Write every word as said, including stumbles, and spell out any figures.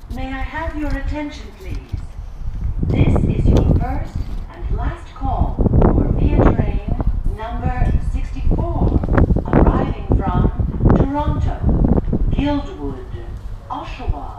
May I have your attention, please? This is your first and last call for via train number sixty-four, arriving from Toronto, Guildwood, Oshawa,